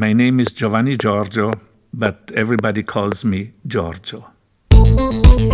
My name is Giovanni Giorgio, but everybody calls me Giorgio.